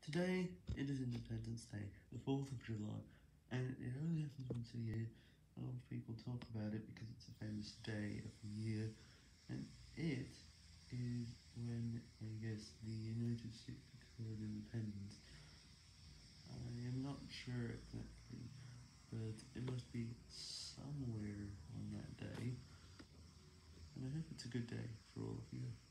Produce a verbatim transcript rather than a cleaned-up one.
Today, it is Independence Day, the fourth of July, and it only happens once a year. A lot of people talk about it because it's a famous day of the year, and it is when, I guess, the United States declared independence. I am not sure exactly, but it must be somewhere on that day, and I hope it's a good day for all of you.